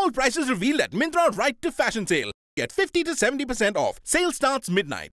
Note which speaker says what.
Speaker 1: Gold prices revealed at Myntra Right to Fashion Sale. Get 50 to 70% off. Sale starts midnight.